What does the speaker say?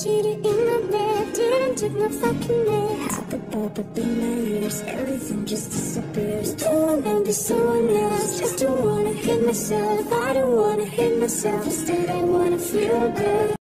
cheated in the bed, didn't take no fucking names. Put the pop up in my ears, everything just disappears. Don't wanna be someone else, just don't wanna hit myself. I don't wanna hit myself, instead I wanna feel good.